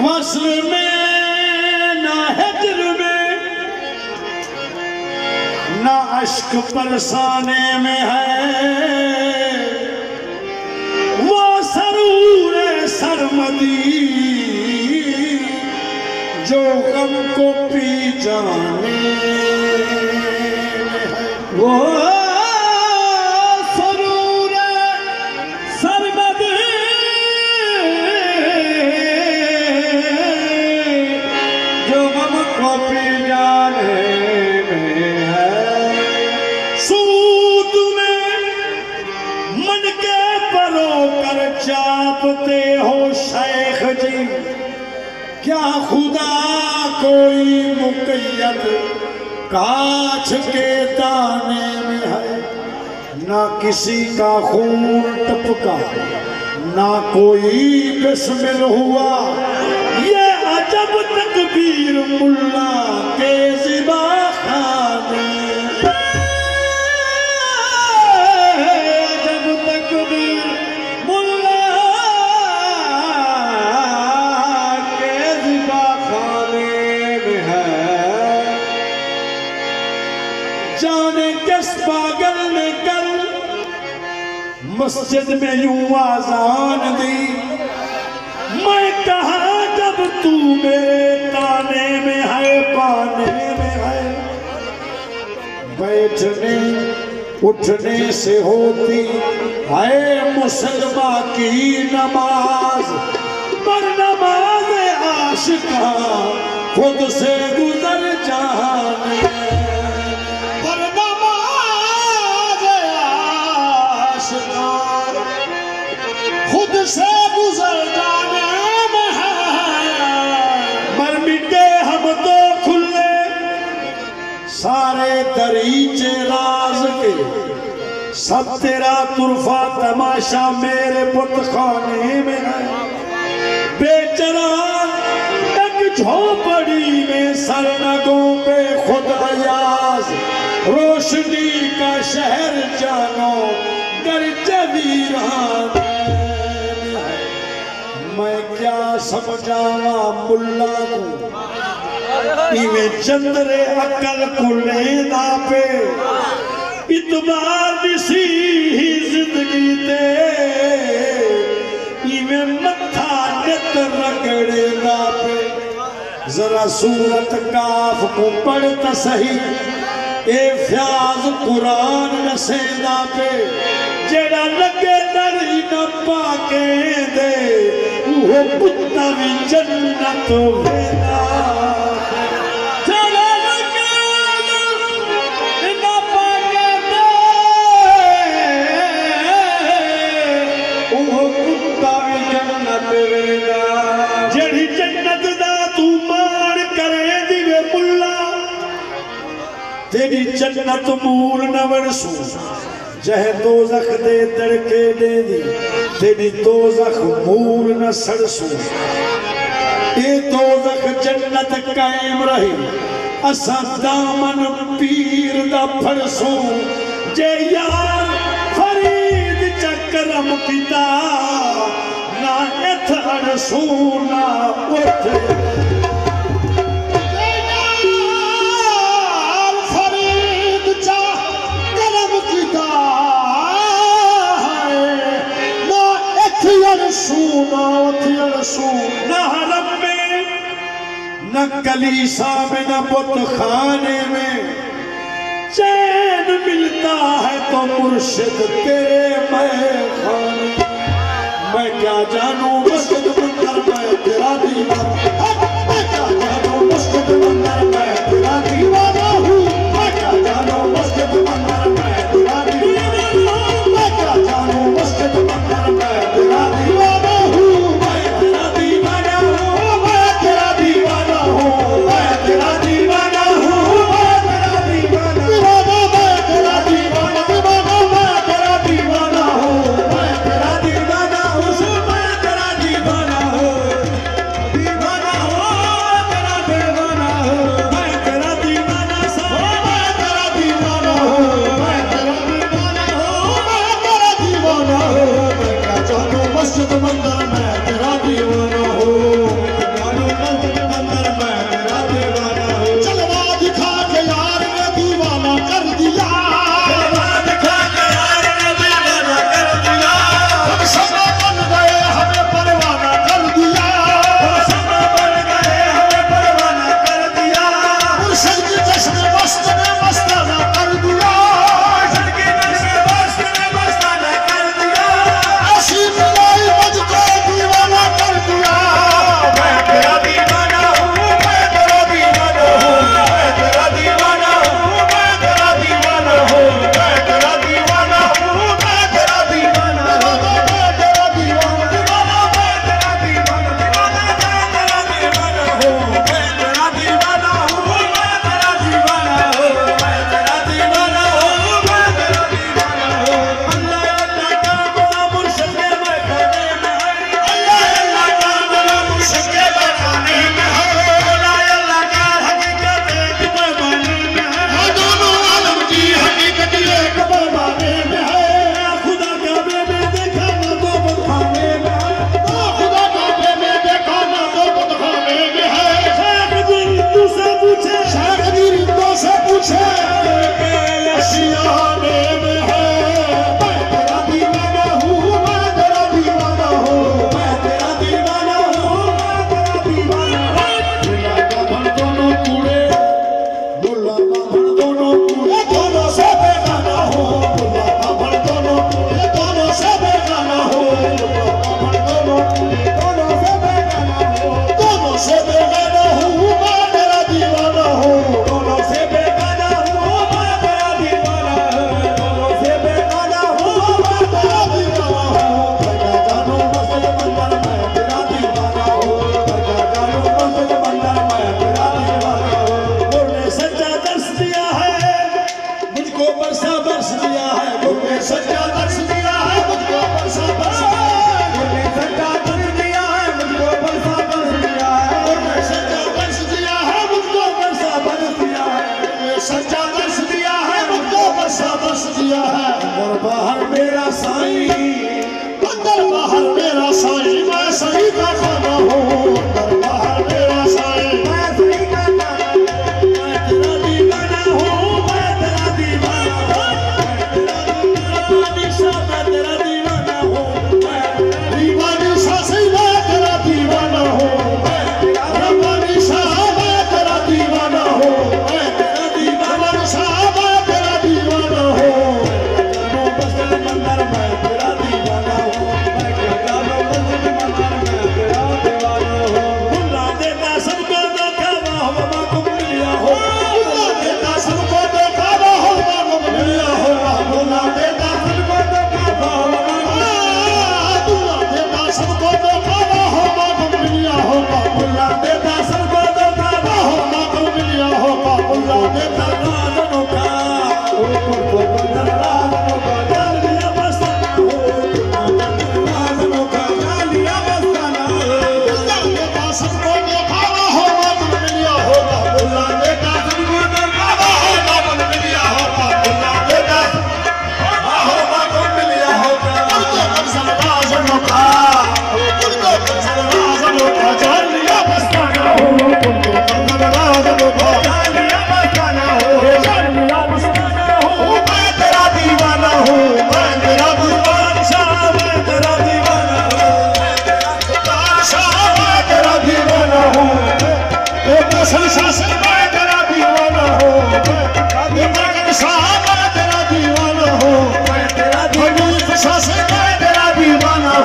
वस्ल में ना हिज्र में ना अश्क बरसाने में है वो सरूर सरमदी जो गम को पी जाने में है। वो सरूर सरमदी जो गम को पी जाने में है। सूद में मन के परोकर चापते हो शेख जी, क्या खुदा कोई मुक़य्यद काछ के दाने में है। ना किसी का खून टपका ना कोई बिस्मिल हुआ, ये अजब तकबीर मुल्ला के ज़िबा खाने। अजब तकबीर मुल्ला के ज़िबा खाने में है। जाने किस पागल ने कल मस्जिद में यूं आजान दी, मैं कहा जब तू मेरे ताने में है पाने में है। बैठने उठने से होती है मुसलमान की नमाज, पर नमाज आशिका खुद से गुजर जाने। खुद से गुजर जाने में है। मर मिटे हम तो खुले सारे दरीचे राज के, सब तेरा तुरफा तमाशा मेरे बुतखाने में है। बेचरान एक झोपड़ी में सरनगों पे खुद अयाज, रोशनी का शहर जानो गर्ज वीरान। मैं क्या समझावा मुल्ला को, इवें चंद्रे अकल कुलेदा पे इतबार दिसी ही जिंदगी ते, इवें मत्था नित रगड़ेदा पे। जरा सूरत काफ को पढ़ता सही, ए फ्याज कुरान नसेदा पे, जेड़ा लगे दरी न पाके दे वो पुत्ता भी जन्नत वेदा। जेड़ा लगे न पाके दे वो पुत्ता भी जन्नत वेदा। जेड़ी जन्नत दा तू मान करे दिवे मुल्ला, तेरी जन्नत मूल न वरसू, जह दोज़ख दे तड़के दे दी, तेरी दोज़ख मूल न सड़सू। ये दोज़ख जन्नत कायम रही, असा दामन पीर दा फड़सू। जे यार फरीद चकरम पिता ना एथ अड़सू ना उठ। न हरम में न कलीसा में न बुतखाने में चैन मिलता है तो मुर्शिद तेरे मैखाने। मैं क्या जानूं मस्जिद मंदिर में तेरा दीवाना, मैं क्या जानूं मस्जिद मंदिर में तेरा दीवाना हूँ। मैं क्या जानूं मस्जिद मंदिर में तेरा दीवाना हूँ। मैं क्या जानूं मस्जिद मंदिर में तेरा दीवाना हूँ। मैं तेरा दीवाना हूँ, मैं तेरा दीवाना हूँ, मैं तेरा दीवाना हूँ, मैं तेरा दीवाना हूँ, मैं तेरा दीवाना हूँ, मैं तेरा दीवाना हूँ, मैं तेरा दीवाना हूँ, मैं तेरा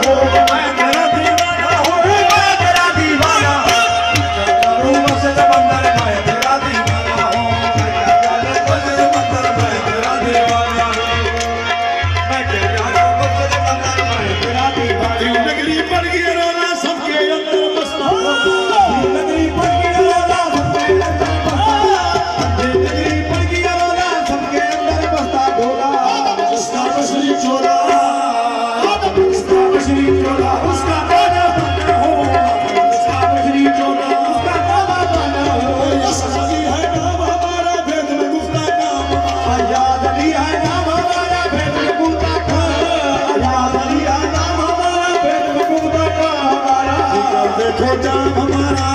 हूँ, मैं तेरा दीवाना हूँ, मैं तेरा दीवाना हूँ। मस्जिद मंदिर मैं तेरा दीवाना हूँ, मस्जिद मंदिर मैं तेरा दीवाना हूँ, मैं तेरा मस्जिद मंदिर मैं तेरा दीवाना हूँ। नगरी पड़ गई रोना सबके अंदर बसता, नगरी पड़ गई रोना सबके अंदर बसता, नगरी पड़ गई रोना सबके अंदर बसता डोला, उसका मछली चोला, उसका मछली चोला, उसका गाना बना हो, उसका मछली चोला, उसका गाना बना हो। याद अली है नाम हमारा भेद में गुफ्ता का, याद अली है नाम हमारा भेद में गुफ्ता का, याद अली है नाम हमारा भेद में गुफ्ता का। देखो जाम हमारा